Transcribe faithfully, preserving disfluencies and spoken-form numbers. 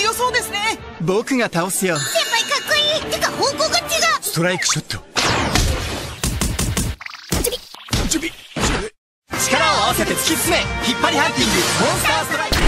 強そうですね。 僕が倒すよ。 先輩かっこいい。てか方向が違う。 ストライクショット。 力を合わせて突き進め。引っ張りハンティングモンスターストライク。